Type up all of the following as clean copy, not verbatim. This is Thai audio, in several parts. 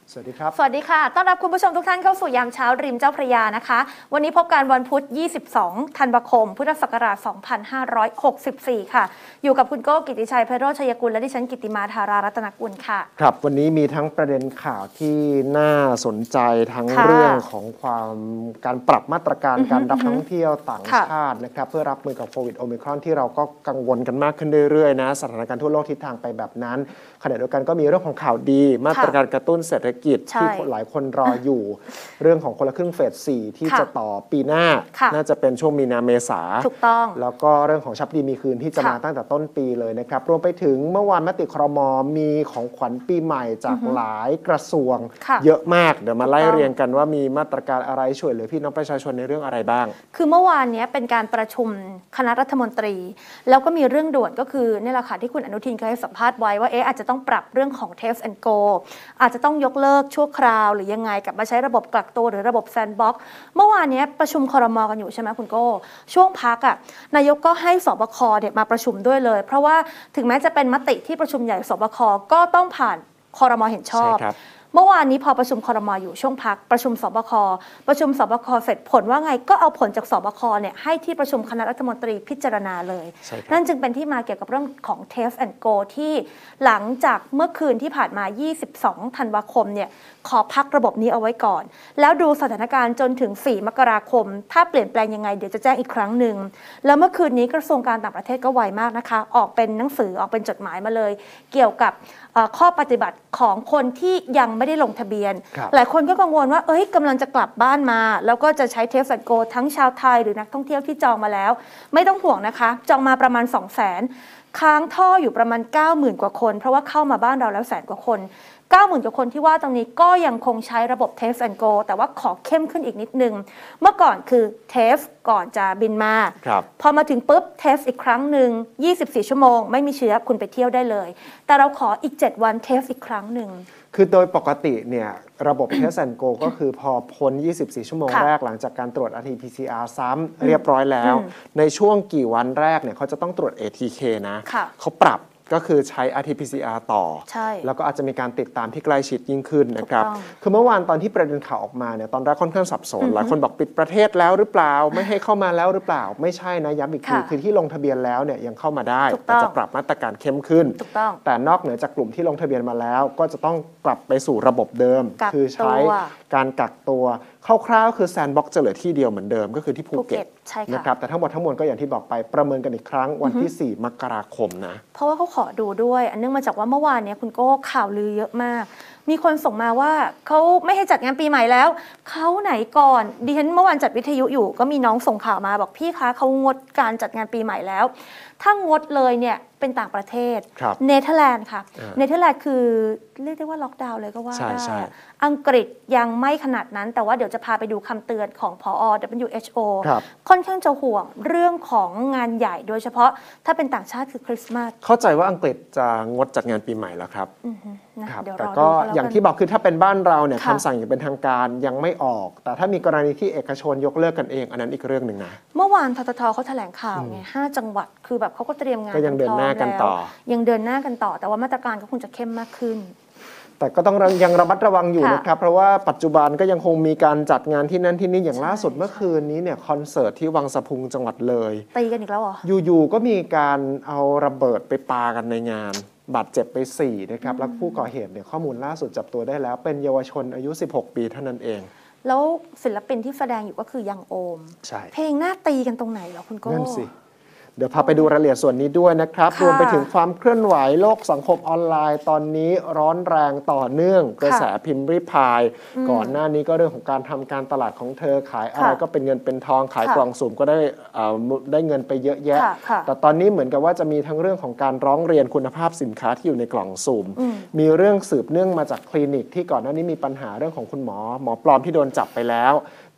สวัสดีครับสวัสดีค่ะต้อนรับคุณผู้ชมทุกท่านเข้าสู่ยามเช้าริมเจ้าพระยานะคะวันนี้พบกันวันพุธ22ธันวาคมพุทธศักราช2564ค่ะอยู่กับคุณโก้กิติชัยไพโรจน์ชัยกุลและดิฉันกิติมาธารารัตนกุลค่ะครับวันนี้มีทั้งประเด็นข่าวที่น่าสนใจทั้งเรื่องของการปรับมาตรการการรับนักท่องเที่ยวต่างชาตินะครับเพื่อรับมือกับโควิดโอมิครอนที่เราก็กังวลกันมากขึ้นเรื่อยๆนะสถานการณ์ทั่วโลกทิศทางไปแบบนั้นขณะเดียวกันก็มีเรื่องของข่าวดีมาตรการกระตุ้นเศรษฐกิจที่หลายคนรออยู่เรื่องของคนละครึ่งเฟส 4ที่จะต่อปีหน้าน่าจะเป็นช่วงมีนาเมษาถูกต้องแล้วก็เรื่องของชับดีมีคืนที่จะมาตั้งแต่ต้นปีเลยนะครับรวมไปถึงเมื่อวานมติครม.มีของขวัญปีใหม่จากหลายกระทรวงเยอะมากเดี๋ยวมาไล่เรียงกันว่ามีมาตรการอะไรช่วยเหลือพี่น้องประชาชนในเรื่องอะไรบ้างคือเมื่อวานนี้เป็นการประชุมคณะรัฐมนตรีแล้วก็มีเรื่องด่วนก็คือนี่แหละค่ะที่คุณอนุทินเคยให้สัมภาษณ์ไว้ว่าอาจจะต้องปรับเรื่องของ Test and Go อาจจะต้องยกเลิกชั่วคราวหรือยังไงกลับมาใช้ระบบกักตัวหรือระบบแซนด์บ็อกซ์เมื่อวานนี้ประชุมครม.กันอยู่ใช่ไหมคุณโก้ช่วงพักนายกก็ให้สบคมาประชุมด้วยเลยเพราะว่าถึงแม้จะเป็นมติที่ประชุมใหญ่สบคก็ต้องผ่านครม.เห็นชอบเมื่อวานนี้พอประชุมครม.อยู่ช่วงพักประชุมสบคเสร็จผลว่าไงก็เอาผลจากสบคให้ที่ประชุมคณะรัฐมนตรีพิจารณาเลยนั่นจึงเป็นที่มาเกี่ยวกับเรื่องของ Test and Go ที่หลังจากเมื่อคืนที่ผ่านมา22ธันวาคมขอพักระบบนี้เอาไว้ก่อนแล้วดูสถานการณ์จนถึง4มกราคมถ้าเปลี่ยนแปลงยังไงเดี๋ยวจะแจ้งอีกครั้งหนึ่งแล้วเมื่อคืนนี้กระทรวงการต่างประเทศก็ไวมากนะคะออกเป็นหนังสือออกเป็นจดหมายมาเลยเกี่ยวกับข้อปฏิบัติของคนที่ยังไม่ได้ลงทะเบียนหลายคนก็กังวลว่ากำลังจะกลับบ้านมาแล้วก็จะใช้ Test and Go ทั้งชาวไทยหรือนักท่องเที่ยวที่จองมาแล้วไม่ต้องห่วงนะคะจองมาประมาณ 200,000 ค้างท่ออยู่ประมาณ 90,000 กว่าคนเพราะว่าเข้ามาบ้านเราแล้ว100,000 กว่าคน 90,000 กว่าคนที่ว่าตรงนี้ก็ยังคงใช้ระบบ Test and Go แต่ว่าขอเข้มขึ้นอีกนิดนึงเมื่อก่อนคือ Test ก่อนจะบินมาพอมาถึงปุ๊บ Test อีกครั้งหนึ่ง24 ชั่วโมงไม่มีเชื้อคุณไปเที่ยวได้เลยแต่เราขออีก7 วัน Test อีกครั้งหนึ่งคือโดยปกติเนี่ยระบบ Test and Go ก็คือพอพ้น24 ชั่วโมงแรกหลังจากการตรวจ RT-PCR ซ้ำเรียบร้อยแล้วในช่วงกี่วันแรกเนี่ยเขาจะต้องตรวจ ATK นะเขาปรับก็คือใช้ RT-PCR ต่อแล้วก็อาจจะมีการติดตามที่ใกล้ชิดยิ่งขึ้นนะครับคือเมื่อวานตอนที่ประเด็นข่าวออกมาเนี่ยตอนแรกค่อนข้างสับสนหลายคนบอกปิดประเทศแล้วหรือเปล่าไม่ให้เข้ามาแล้วหรือเปล่าไม่ใช่นะย้ำอีกทีคือที่ลงทะเบียนแล้วเนี่ยยังเข้ามาได้แต่จะปรับมาตรการเข้มขึ้นแต่นอกเหนือจากกลุ่มที่ลงทะเบียนมาแล้วก็จะต้องกลับไปสู่ระบบเดิมคือใช้การกักตัวคร่าวๆคือแซนด์บ็อกซ์จะเหลือที่เดียวเหมือนเดิมก็คือที่ภูเก็ตนะครับแต่ทั้งหมดทั้งมวลก็อย่างที่บอกไปประเมินกันอีกครั้งวันที่4 มกราคมนะเพราะว่าเขาขอดูด้วยอันเนื่องมาจากว่าเมื่อวานนี้คุณโก้ข่าวลือเยอะมากมีคนส่งมาว่าเขาไม่ให้จัดงานปีใหม่แล้วเขาไหนก่อนดิฉันเมื่อวานจัดวิทยุอยู่ก็มีน้องส่งข่าวมาบอกพี่คะเขางดการจัดงานปีใหม่แล้วถ้างดเลยเนี่ยเป็นต่างประเทศเนเธอร์แลนด์ค่ะเนเธอร์แลนด์คือเรียกได้ว่าล็อกดาวน์เลยก็ว่าได้อังกฤษยังไม่ขนาดนั้นแต่ว่าเดี๋ยวจะพาไปดูคำเตือนของผอ. WHO ค่อนข้างจะห่วงเรื่องของงานใหญ่โดยเฉพาะถ้าเป็นต่างชาติคือคริสต์มาสเข้าใจว่าอังกฤษจะงดจัดงานปีใหม่แล้วครับแต่ก็อย่างที่บอกคือถ้าเป็นบ้านเราเนี่ยคำสั่งอย่างเป็นทางการยังไม่ออกแต่ถ้ามีกรณีที่เอกชนยกเลิกกันเองอันนั้นอีกเรื่องหนึ่งนะเมื่อวานททท.เขาแถลงข่าวไง5 จังหวัดคือแบบเขาก็เตรียมงานก็ยังเดินหน้ากันต่อยังเดินหน้ากันต่อแต่ว่ามาตรการก็คงจะเข้มมากขึ้นแต่ก็ต้องยังระมัดระวังอยู่นะครับเพราะว่าปัจจุบันก็ยังคงมีการจัดงานที่นั่นที่นี่อย่างล่าสุดเมื่อคืนนี้เนี่ยคอนเสิร์ตที่วังสะพุงจังหวัดเลยตีกันอีกแล้วเหรออยู่ๆก็มีการเอาระเบิดไปปากันในงานบาดเจ็บไป4นะครับแล้วผู้ก่อเหตุเนี่ยข้อมูลล่าสุดจับตัวได้แล้วเป็นเยาวชนอายุ16 ปีเท่านั้นเองแล้วศิลปินที่แสดงอยู่ก็คือยังโอมเพลงหน้าตีกันตรงไหนเหรอคุณโก้นั่นสิเดี๋ยวพาไปดูรายละเอียดส่วนนี้ด้วยนะครับรวมไปถึงความเคลื่อนไหวโลกสังคมออนไลน์ตอนนี้ร้อนแรงต่อเนื่องกระแสพิมพ์ริพายก่อนหน้านี้ก็เรื่องของการทำการตลาดของเธอขายอะไรก็เป็นเงินเป็นทองขายกล่องสุ่มก็ได้เงินไปเยอะแยะแต่ตอนนี้เหมือนกับว่าจะมีทั้งเรื่องของการร้องเรียนคุณภาพสินค้าที่อยู่ในกล่องสุ่มมีเรื่องสืบเนื่องมาจากคลินิกที่ก่อนหน้านี้มีปัญหาเรื่องของคุณหมอปลอมที่โดนจับไปแล้ว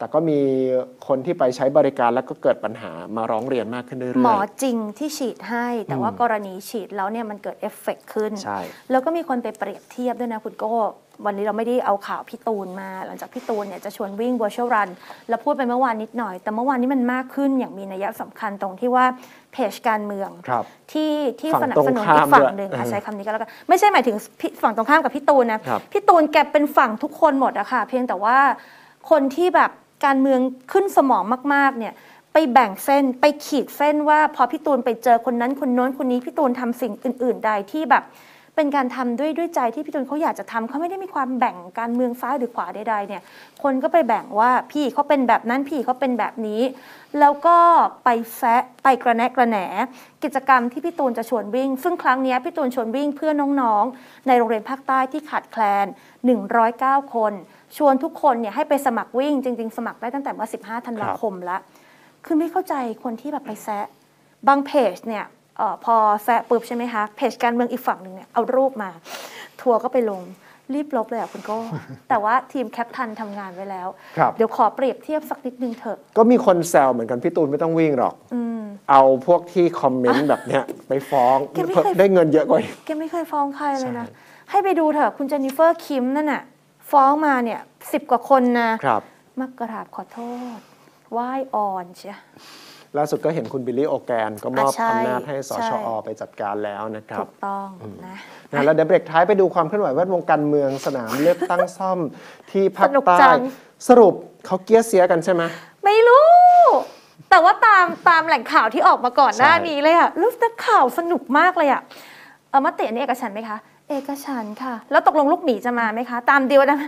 แต่ก็มีคนที่ไปใช้บริการแล้วก็เกิดปัญหามาร้องเรียนมากขึ้นเรื่อยๆหมอจริงที่ฉีดให้แต่ว่ากรณีฉีดแล้วเนี่ยมันเกิดเอฟเฟกต์ขึ้นใช่แล้วก็มีคนไปเปรียบเทียบด้วยนะคุณโก้วันนี้เราไม่ได้เอาข่าวพี่ตูนมาหลังจากพี่ตูนเนี่ยจะชวนวิ่ง virtual run แล้วพูดไปเมื่อวานนิดหน่อยแต่เมื่อวานนี้มันมากขึ้นอย่างมีนัยสำคัญตรงที่ว่าเพจการเมืองที่สนับสนุนอีกฝั่งหนึ่งใช้คำนี้ก็แล้วกันไม่ใช่หมายถึงฝั่งตรงข้ามกับพี่ตูนนะพี่ตูนแกเป็นฝั่งทุกคนหมดอะค่ะเพียงแต่ว่าคนที่แบบการเมืองขึ้นสมองมากๆเนี่ยไปแบ่งเส้นไปขีดเส้นว่าพอพี่ตูนไปเจอคนนั้นคนโน้นคนนี้พี่ตูนทำสิ่งอื่นๆใดที่แบบเป็นการทำด้วยใจที่พี่ตูนเขาอยากจะทำเขาไม่ได้มีความแบ่งการเมืองซ้ายหรือขวาใดๆเนี่ยคนก็ไปแบ่งว่าพี่เขาเป็นแบบนั้นพี่เขาเป็นแบบนี้แล้วก็ไปแซะไปกระแนะกระแหนกิจกรรมที่พี่ตูนจะชวนวิ่งซึ่งครั้งนี้พี่ตูนชวนวิ่งเพื่อน้องๆในโรงเรียนภาคใต้ที่ขาดแคลน109คนชวนทุกคนเนี่ยให้ไปสมัครวิ่งจริงๆสมัครได้ตั้งแต่เมื่อ15 ธันวาคมแล้วคือไม่เข้าใจคนที่แบบไปแซะบางเพจเนี่ยพอแซะปุ๊บใช่ไหมคะเพจการเมืองอีกฝั่งหนึ่งเนี่ยเอารูปมาทัวร์ก็ไปลงรีบลบเลยคุณโก้ แต่ว่าทีมแคปทันทำงานไว้แล้วเดี๋ยวขอเปรียบเทียบสักนิดนึงเถอะก็มีคนแซวเหมือนกันพี่ตูนไม่ต้องวิ่งหรอกเอาพวกที่คอมเมนต์แบบเนี้ยไปฟ้องได้เงินเยอะกว่าแกไม่เคยฟ้องใครเลยนะให้ไปดูเถอะคุณเจนนิเฟอร์คิมนั่นน่ะฟ้องมาเนี่ย10 กว่าคนนะครับมากราบขอโทษไหว้อ่อนเชียล่าสุดก็เห็นคุณบิลลี่โอแกนก็มอบอำนาจให้สชอ.ไปจัดการแล้วนะครับถูกต้องนะแล้วเดี๋ยวเบรกท้ายไปดูความเคลื่อนไหวแวดวงการเมืองสนามเลือกตั้งซ่อมที่ภาคใต้สรุปเขาเกี้ยเสียกันใช่ไหมไม่รู้แต่ว่าตามแหล่งข่าวที่ออกมาก่อนหน้านี้เลยอะรูปนักข่าวสนุกมากเลยอะมตินี่เอกฉันท์ไหมคะเอกฉันท์ค่ะแล้วตกลงลูกหมีจะมาไหมคะตามดีลนะ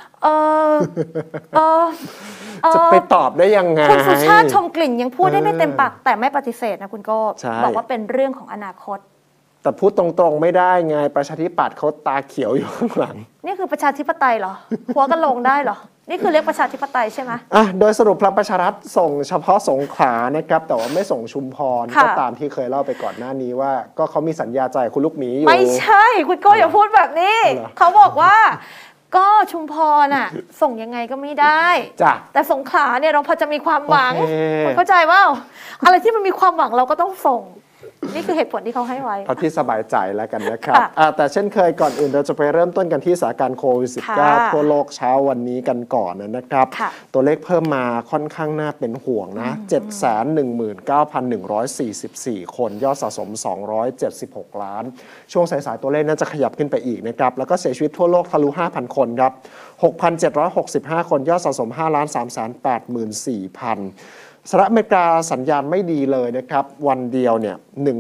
จะไปตอบได้ยังไงคุณสุชาติชมกลิ่นยังพูดได้ไม่เต็มปากแต่ไม่ปฏิเสธนะคุณโก้บอกว่าเป็นเรื่องของอนาคตแต่พูดตรงๆไม่ได้ไงประชาธิปัตย์เขาตาเขียวอยู่ข้างหลังนี่คือประชาธิปไตยเหรอหัวกันลงได้เหรอนี่คือเรียกประชาธิปไตยใช่ไหมโดยสรุปพลังประชารัฐส่งเฉพาะสงขลานะครับแต่ว่าไม่ส่งชุมพรก็ตามที่เคยเล่าไปก่อนหน้านี้ว่าก็เขามีสัญญาใจคุณลูกหมีอยู่ไม่ใช่คุณโก้อย่าพูดแบบนี้เขาบอกว่าก็ชุมพรน่ะส่งยังไงก็ไม่ได้แต่สงขลาเนี่ยเราพอจะมีความหวังคุณเข้าใจว่าอะไรที่มันมีความหวังเราก็ต้องส่งนี่คือเหตุผลที่เขาให้ไว้เอาที่สบายใจแล้วกันนะครับแต่เช่นเคยก่อนอื่นเราจะไปเริ่มต้นกันที่สถานการณ์โควิด -19 ทั่วโลกเช้าวันนี้กันก่อนนะครับตัวเลขเพิ่มมาค่อนข้างน่าเป็นห่วงนะ 719,144 คนยอดสะสม276 ล้านช่วงสายๆตัวเลขน่าจะขยับขึ้นไปอีกนะครับแล้วก็เสียชีวิตทั่วโลกทะลุ 5,000 คนครับ 6,765 คนยอดสะสม 5,384,000สหรัฐอเมริกาสัญญาณไม่ดีเลยนะครับวันเดียวเนี่ย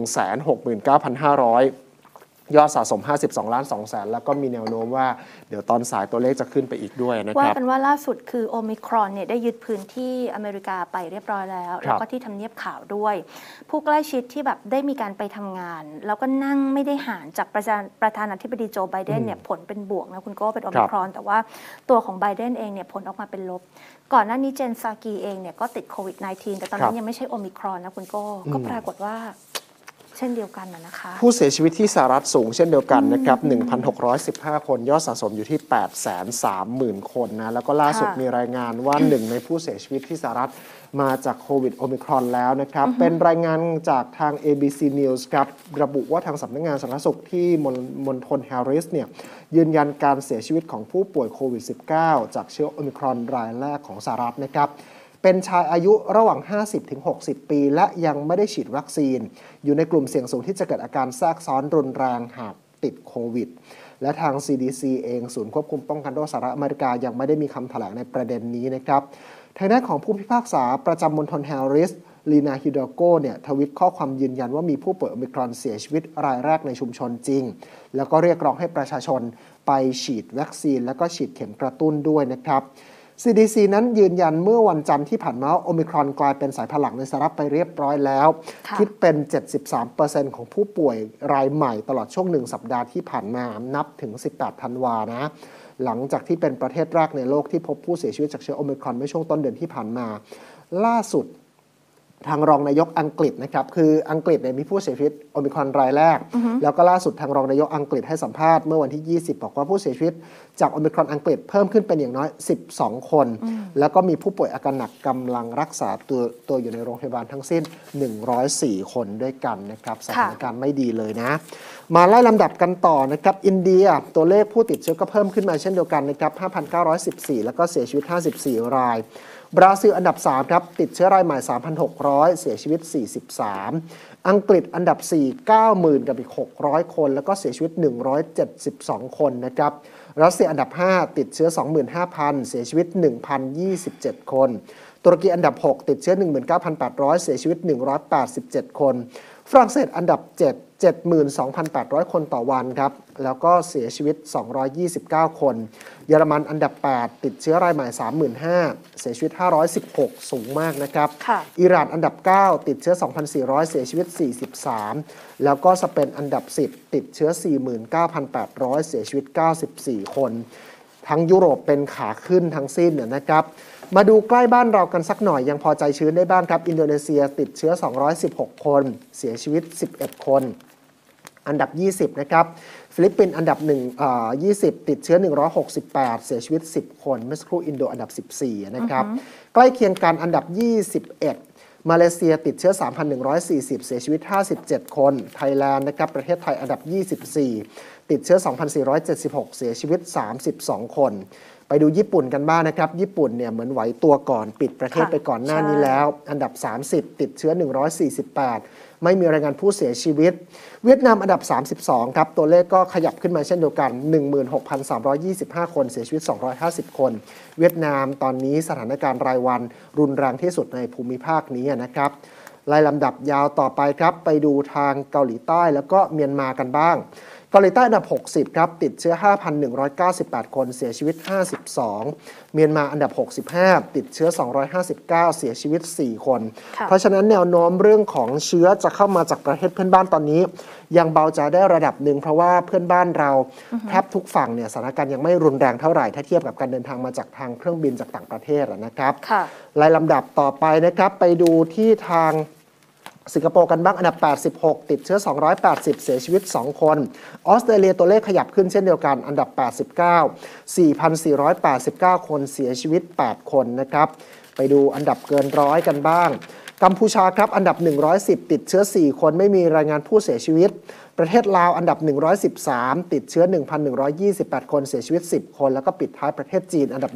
169,500 ยอดสะสม 52 ล้าน 2 แสนแล้วก็มีแนวโน้มว่าเดี๋ยวตอนสายตัวเลขจะขึ้นไปอีกด้วยนะครับว่ากันว่าล่าสุดคือโอมิครอนเนี่ยได้ยึดพื้นที่อเมริกาไปเรียบร้อยแล้วแล้วก็ที่ทำเนียบขาวด้วยผู้ใกล้ชิดที่แบบได้มีการไปทำงานแล้วก็นั่งไม่ได้ห่างจากประธานาธิบดีโจไบเดนเนี่ยผลเป็นบวกนะคุณก็เป็นโอมิครอนแต่ว่าตัวของไบเดนเองเนี่ยผลออกมาเป็นลบก่อนหน้านี้เจนซากีเองเนี่ยก็ติดโควิด -19 แต่ตอนนั้นยังไม่ใช่โอมิครอนนะคุณก็ปรากฏว่าเช่นเดียวกันนะคะผู้เสียชีวิตที่สหรัฐสูงเช่นเดียวกันนะครับ 1,615 คนยอดสะสมอยู่ที่ 830,000 คนนะแล้วก็ล่าสุดมีรายงานว่าหนึ่งในผู้เสียชีวิตที่สหรัฐมาจากโควิดโอมิครอนแล้วนะครับเป็นรายงานจากทาง ABC News ครับระบุว่าทางสำนักงานสาธารณสุขที่มณฑลแฮร์ริสเนี่ยยืนยันการเสียชีวิตของผู้ป่วยโควิด -19 จากเชื้อโอมิครอนรายแรกของสหรัฐนะครับเป็นชายอายุระหว่าง 50-60 ปีและยังไม่ได้ฉีดวัคซีนอยู่ในกลุ่มเสี่ยงสูงที่จะเกิดอาการแทรกซ้อนรุนแรงหากติดโควิดและทาง CDC เองศูนย์ควบคุมป้องกันโรคสหรัฐอเมริกายังไม่ได้มีคำแถลงในประเด็นนี้นะครับทางด้านของผู้พิพากษาประจำมณฑลแฮร์ริสลีนาฮิดโกเนี่ยทวิตข้อความยืนยันว่ามีผู้ป่วยโอมิครอนเสียชีวิตรายแรกในชุมชนจริงแล้วก็เรียกร้องให้ประชาชนไปฉีดวัคซีนและก็ฉีดเข็มกระตุ้นด้วยนะครับ CDC นั้นยืนยันเมื่อวันจันทร์ที่ผ่านมาโอมิครอนกลายเป็นสายพันธุ์หลักในสหรัฐไปเรียบร้อยแล้วคิดเป็น 73% ของผู้ป่วยรายใหม่ตลอดช่วง1สัปดาห์ที่ผ่านมานับถึง18ธันวานะหลังจากที่เป็นประเทศแรกในโลกที่พบผู้เสียชีวิตจากเชื้อโอมิครอนเมื่อช่วงต้นเดือนที่ผ่านมาล่าสุดทางรองนายกอังกฤษนะครับคืออังกฤษเนี่ยมีผู้เสียชีวิตโอมิครอนรายแรกแล้วก็ล่าสุดทางรองนายกอังกฤษให้สัมภาษณ์เมื่อวันที่20บอกว่าผู้เสียชีวิตจากโอมิครอนอังกฤษเพิ่มขึ้นเป็นอย่างน้อย12คนแล้วก็มีผู้ป่วยอาการหนักกำลังรักษาตัวอยู่ในโรงพยาบาลทั้งสิ้น104คนด้วยกันนะครับสถานการณ์ไม่ดีเลยนะมาไล่ลำดับกันต่อนะครับอินเดียตัวเลขผู้ติดเชื้อก็เพิ่มขึ้นมาเช่นเดียวกันนะครับ 5,914 แล้วก็เสียชีวิต54รายบราซิลอันดับ3ครับติดเชื้อรายใหม่ 3,600 เสียชีวิต43อังกฤษอันดับ4 90,000 กับอีก600คนแล้วก็เสียชีวิต172คนนะครับรัสเซียอันดับ5ติดเชื้อ 25,000 เสียชีวิต 1,027 คนตุรกีอันดับ6ติดเชื้อ 19,800 เสียชีวิต187คนฝรั่งเศสอันดับ7 72,800 คนต่อวันครับแล้วก็เสียชีวิต229คนเยอรมันอันดับ8ติดเชื้อรายใหม่ 35,000 เสียชีวิต516สูงมากนะครับอิหร่านอันดับ9ติดเชื้อ 2,400 เสียชีวิต43แล้วก็สเปนอันดับ10ติดเชื้อ 49,800 เสียชีวิต94คนทั้งยุโรปเป็นขาขึ้นทั้งสิ้นนะครับมาดูใกล้บ้านเรากันสักหน่อยยังพอใจชื้นได้บ้างครับอินโดนีเซียติดเชื้อ216คนเสียชีวิต11คนอันดับ20นะครับฟิลิปปินส์อันดับ20ติดเชื้อ168เสียชีวิต10คนเมื่อสักครู่อินโดอันดับ14นะครับใกล้เคียงกันอันดับ21มาเลเซียติดเชื้อ 3,140 เสียชีวิต57คนไทยแลนด์นะครับประเทศไทยอันดับ24ติดเชื้อ 2,476 เสียชีวิต32คนไปดูญี่ปุ่นกันบ้างนะครับญี่ปุ่นเนี่ยเหมือนไหวตัวก่อนปิดประเทศไปก่อนหน้านี้แล้วอันดับ30ติดเชื้อ148ไม่มีรายงานผู้เสียชีวิตเวียดนามอันดับ32ครับตัวเลขก็ขยับขึ้นมาเช่นเดียวกัน 16,325 คนเสียชีวิต250คนเวียดนามตอนนี้สถานการณ์รายวันรุนแรงที่สุดในภูมิภาคนี้นะครับไล่ลำดับยาวต่อไปครับไปดูทางเกาหลีใต้แล้วก็เมียนมากันบ้างเกาหลีใต้อันดับ60ครับติดเชื้อ 5,198 คนเสียชีวิต52เมียนมาอันดับ65ติดเชื้อ259เสียชีวิต4คนเพราะฉะนั้นแนวโน้มเรื่องของเชื้อจะเข้ามาจากประเทศเพื่อนบ้านตอนนี้ยังเบาใจได้ระดับหนึ่งเพราะว่าเพื่อนบ้านเราแทบทุกฝั่งเนี่ยสถานการณ์ยังไม่รุนแรงเท่าไหร่ถ้าเทียบกับการเดินทางมาจากทางเครื่องบินจากต่างประเทศนะครับรายลำดับต่อไปนะครับไปดูที่ทางสิงคโปร์กันบ้างอันดับ86ติดเชื้อ280เสียชีวิต2คนออสเตรเลียตัวเลขขยับขึ้นเช่นเดียวกันอันดับ89 4,489 คนเสียชีวิต8คนนะครับไปดูอันดับเกินร้อยกันบ้างกัมพูชาครับอันดับ110ติดเชื้อ4คนไม่มีรายงานผู้เสียชีวิตประเทศลาวอันดับ113ติดเชื้อ 1,128 คนเสียชีวิต10คนแล้วก็ปิดท้ายประเทศจีนอันดับ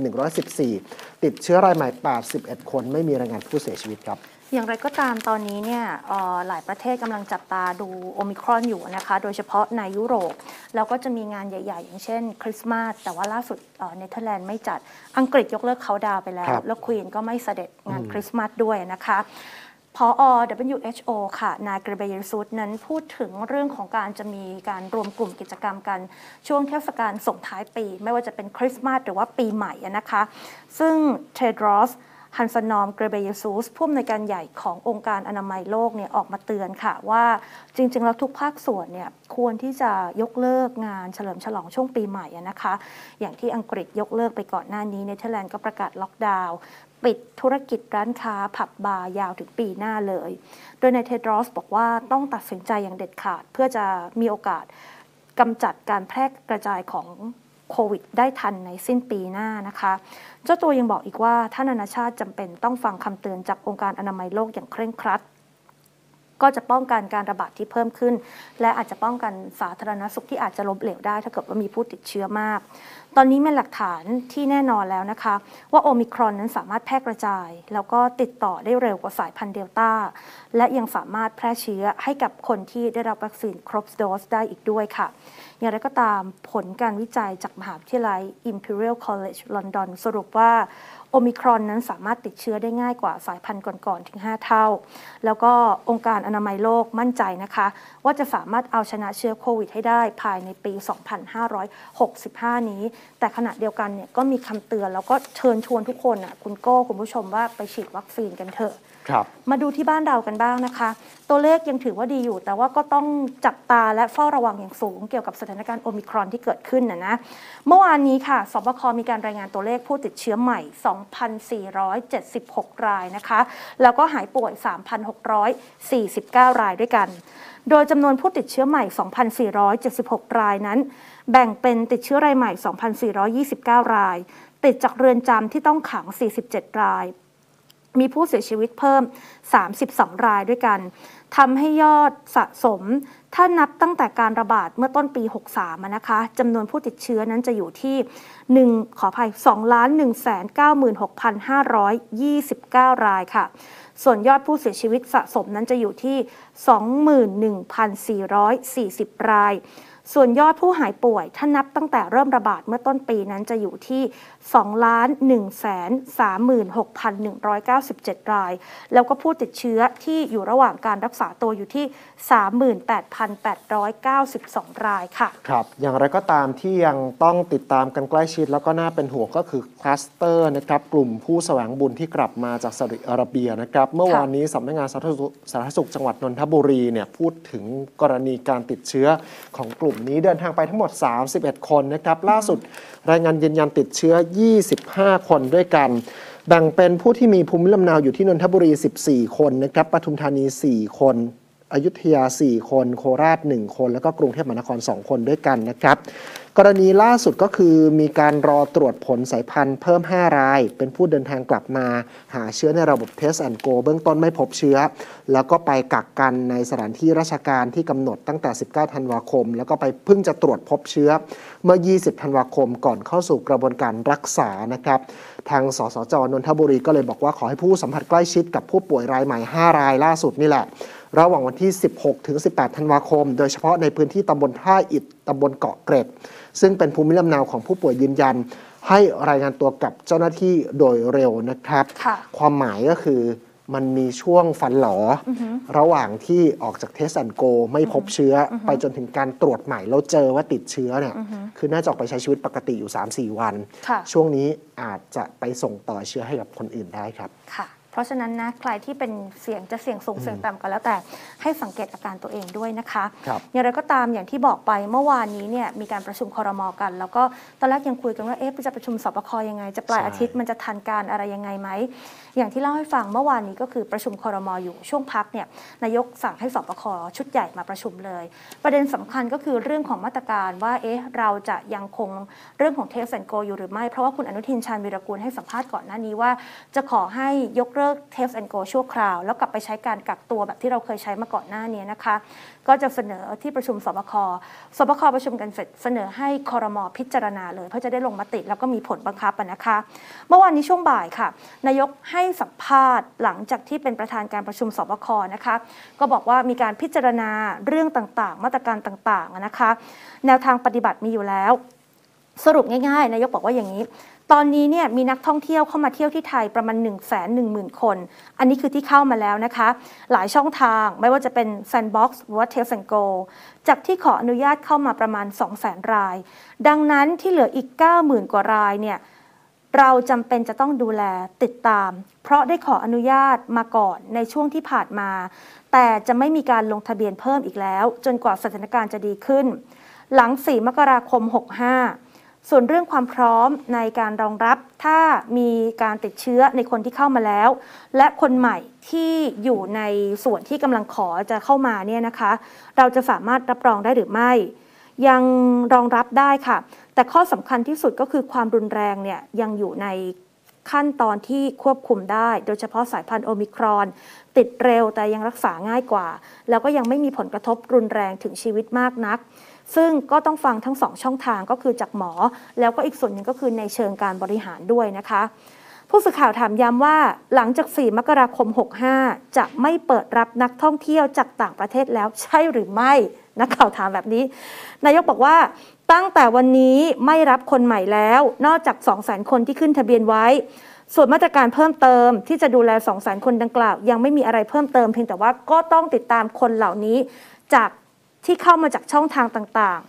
114ติดเชื้อรายใหม่81คนไม่มีรายงานผู้เสียชีวิตครับอย่างไรก็ตามตอนนี้เนี่ยหลายประเทศกำลังจับตาดูโอมิครอนอยู่นะคะโดยเฉพาะในยุโรปแล้วก็จะมีงานใหญ่ๆอย่างเช่นคริสต์มาสแต่ว่าล่าสุดเนเธอร์แลนด์ไม่จัดอังกฤษยกเลิกเขาดาวน์ไปแล้วแล้วควีนก็ไม่เสด็จงานคริสต์มาสด้วยนะคะผอ WHO ค่ะนายเกรเบเยซุสนั้นพูดถึงเรื่องของการจะมีการรวมกลุ่มกิจกรรมกันช่วงเทศกาลส่งท้ายปีไม่ว่าจะเป็นคริสต์มาสหรือว่าปีใหม่นะคะซึ่งเทดรอสฮันซานอม เกรเบเยซูสผู้อำนวยการใหญ่ขององค์การอนามัยโลกเนี่ยออกมาเตือนค่ะว่าจริงๆแล้วทุกภาคส่วนเนี่ยควรที่จะยกเลิกงานเฉลิมฉลองช่วงปีใหม่นะคะอย่างที่อังกฤษยกเลิกไปก่อนหน้านี้เนเธอร์แลนด์ก็ประกาศล็อกดาวน์ปิดธุรกิจร้านค้าผับบาร์ยาวถึงปีหน้าเลยโดยนายเทดรอสบอกว่าต้องตัดสินใจอย่างเด็ดขาดเพื่อจะมีโอกาสกำจัดการแพร่กระจายของโควิดได้ทันในสิ้นปีหน้านะคะเจ้าตัวยังบอกอีกว่าถ้านานาชาติจำเป็นต้องฟังคำเตือนจากองค์การอนามัยโลกอย่างเคร่งครัดก็จะป้องกันการระบาดที่เพิ่มขึ้นและอาจจะป้องกันสาธารณสุขที่อาจจะล้มเหลวได้ถ้าเกิดว่ามีผู้ติดเชื้อมากตอนนี้มีหลักฐานที่แน่นอนแล้วนะคะว่าโอมิครอนนั้นสามารถแพร่กระจายแล้วก็ติดต่อได้เร็วกว่าสายพันธุ์เดลต้าและยังสามารถแพร่เชื้อให้กับคนที่ได้รับวัคซีนครบโดสได้อีกด้วยค่ะอย่างไรก็ตามผลการวิจัยจากมหาวิทยาลัย Imperial College London สรุปว่าโอมิครอนนั้นสามารถติดเชื้อได้ง่ายกว่าสายพันธุ์ก่อนๆถึง5เท่าแล้วก็องค์การอนามัยโลกมั่นใจนะคะว่าจะสามารถเอาชนะเชื้อโควิดให้ได้ภายในปี 2565 นี้แต่ขณะเดียวกันเนี่ยก็มีคำเตือนแล้วก็เชิญชวนทุกคนคุณโก้คุณผู้ชมว่าไปฉีดวัคซีนกันเถอะมาดูที่บ้านเรากันบ้างนะคะตัวเลขยังถือว่าดีอยู่แต่ว่าก็ต้องจับตาและเฝ้าระวังอย่างสูงเกี่ยวกับสถานการณ์โอมิครอนที่เกิดขึ้นนะเมื่อวานนี้ค่ะสบคมีการรายงานตัวเลขผู้ติดเชื้อใหม่ 2,476 รายนะคะแล้วก็หายป่วย 3,649 รายด้วยกันโดยจำนวนผู้ติดเชื้อใหม่ 2,476 รายนั้นแบ่งเป็นติดเชื้อรายใหม่ 2,429 รายติดจากเรือนจำที่ต้องขัง 47 รายมีผู้เสียชีวิตเพิ่ม 32 รายด้วยกันทำให้ยอดสะสมถ้านับตั้งแต่การระบาดเมื่อต้นปี 63 นะคะจำนวนผู้ติดเชื้อนั้นจะอยู่ที่2,196,529 รายค่ะส่วนยอดผู้เสียชีวิตสะสมนั้นจะอยู่ที่ 21,440 รายส่วนยอดผู้หายป่วยถ้านับตั้งแต่เริ่มระบาดเมื่อต้นปีนั้นจะอยู่ที่ 2,136,197 รายแล้วก็ผู้ติดเชื้อที่อยู่ระหว่างการรักษาตัวอยู่ที่ 38,892 รายค่ะครับอย่างไรก็ตามที่ยังต้องติดตามกันใกล้ชิดแล้วก็น่าเป็นห่วงก็คือคลัสเตอร์นะครับกลุ่มผู้แสวงบุญที่กลับมาจากซาอุดิอาระเบียนะครับเมื่อวานนี้สำนักงานสาธารณสุขจังหวัดนนทบุรีเนี่ยพูดถึงกรณีการติดเชื้อของกลุ่มนี้เดินทางไปทั้งหมด31คนนะครับล่าสุดรายงานยืนยันติดเชื้อ25คนด้วยกันแบ่งเป็นผู้ที่มีภูมิลำเนาอยู่ที่นนทบุรี14คนนะครับปทุมธานี4คนอยุธยา4คนโคราช1คนแล้วก็กรุงเทพมหานคร2คนด้วยกันนะครับกรณีล่าสุดก็คือมีการรอตรวจผลสายพันธุ์เพิ่ม5รายเป็นผู้เดินทางกลับมาหาเชื้อในระบบ Test and Go เบื้องต้นไม่พบเชื้อแล้วก็ไปกักกันในสถานที่ราชการที่กำหนดตั้งแต่19ธันวาคมแล้วก็ไปเพิ่งจะตรวจพบเชื้อเมื่อ20ธันวาคมก่อนเข้าสู่กระบวนการรักษานะครับทางสสจ.นนทบุรีก็เลยบอกว่าขอให้ผู้สัมผัสใกล้ชิดกับผู้ป่วยรายใหม่5รายล่าสุดนี่แหละระหว่างวันที่16ถึง18ธันวาคมโดยเฉพาะในพื้นที่ตำบลท่าอิฐตำบลเกาะเกร็ดซึ่งเป็นภูมิลำเนาของผู้ป่วยยืนยันให้รายงานตัวกับเจ้าหน้าที่โดยเร็วนะครับความหมายก็คือมันมีช่วงฟันหลอระหว่างที่ออกจากเทสแอนด์โกไม่พบเชื้อไปจนถึงการตรวจใหม่แล้วเจอว่าติดเชื้อเนี่ยคือน่าจะออกไปใช้ชีวิตปกติอยู่ 3-4 วันช่วงนี้อาจจะไปส่งต่อเชื้อให้กับคนอื่นได้ครับเพราะฉะนั้นนะใครที่เป็นเสี่ยงจะเสี่ยงสูงเสี่ยงต่ำก็แล้วแต่ให้สังเกตอาการตัวเองด้วยนะคะอย่างไรก็ตามอย่างที่บอกไปเมื่อวานนี้เนี่ยมีการประชุมครม.กันแล้วก็ตอนแรกยังคุยกันว่าจะประชุมสบคยังไงจะปลายอาทิตย์มันจะทันการอะไรยังไงไหมอย่างที่เล่าให้ฟังเมื่อวานนี้ก็คือประชุมครม.อยู่ช่วงพักเนี่ยนายกสั่งให้สบคชุดใหญ่มาประชุมเลยประเด็นสำคัญก็คือเรื่องของมาตรการว่าเราจะยังคงเรื่องของ Test and Go อยู่หรือไม่เพราะว่าคุณอนุทินชาญวีรกูลให้สัมภาษณ์ก่อนหน้านี้ว่าจะขอให้ยกเลิก Test and Go ชั่วคราวแล้วกลับไปใช้การกักตัวแบบที่เราเคยใช้มาก่อนหน้านี้นะคะก็จะเสนอที่ประชุมสบคประชุมกันเสร็จเสนอให้ครม.พิจารณาเลยเพื่อจะได้ลงมติแล้วก็มีผลบังคับนะคะเมื่อวานนี้ช่วงบ่ายค่ะนายกให้สัมภาษณ์หลังจากที่เป็นประธานการประชุมสบคนะคะก็บอกว่ามีการพิจารณาเรื่องต่างๆมาตรการต่างๆนะคะแนวทางปฏิบัติมีอยู่แล้วสรุปง่ายๆนายกบอกว่าอย่างนี้ตอนนี้เนี่ยมีนักท่องเที่ยวเข้ามาเที่ยวที่ไทยประมาณ 110,000 คนอันนี้คือที่เข้ามาแล้วนะคะหลายช่องทางไม่ว่าจะเป็น Sandbox หรือว่า Test and Go จากที่ขออนุญาตเข้ามาประมาณ 200,000 รายดังนั้นที่เหลืออีก 90,000 กว่ารายเนี่ยเราจำเป็นจะต้องดูแลติดตามเพราะได้ขออนุญาตมาก่อนในช่วงที่ผ่านมาแต่จะไม่มีการลงทะเบียนเพิ่มอีกแล้วจนกว่าสถานการณ์จะดีขึ้นหลัง4 มกราคม 65ส่วนเรื่องความพร้อมในการรองรับถ้ามีการติดเชื้อในคนที่เข้ามาแล้วและคนใหม่ที่อยู่ในส่วนที่กำลังขอจะเข้ามาเนี่ยนะคะเราจะสามารถรับรองได้หรือไม่ยังรองรับได้ค่ะแต่ข้อสำคัญที่สุดก็คือความรุนแรงเนี่ยยังอยู่ในขั้นตอนที่ควบคุมได้โดยเฉพาะสายพันธุ์โอมิครอนติดเร็วแต่ยังรักษาง่ายกว่าแล้วก็ยังไม่มีผลกระทบรุนแรงถึงชีวิตมากนักซึ่งก็ต้องฟังทั้ง2ช่องทางก็คือจากหมอแล้วก็อีกส่วนหนึ่งก็คือในเชิงการบริหารด้วยนะคะผู้สื่อข่าวถามย้ำว่าหลังจาก4 มกราคม 65จะไม่เปิดรับนักท่องเที่ยวจากต่างประเทศแล้วใช่หรือไม่นักข่าวถามแบบนี้นายกบอกว่าตั้งแต่วันนี้ไม่รับคนใหม่แล้วนอกจาก 200,000 คนที่ขึ้นทะเบียนไว้ส่วนมาตรการเพิ่มเติมที่จะดูแล 200,000 คนดังกล่าวยังไม่มีอะไรเพิ่มเติมเพียงแต่ว่าก็ต้องติดตามคนเหล่านี้จากที่เข้ามาจากช่องทางต่างๆ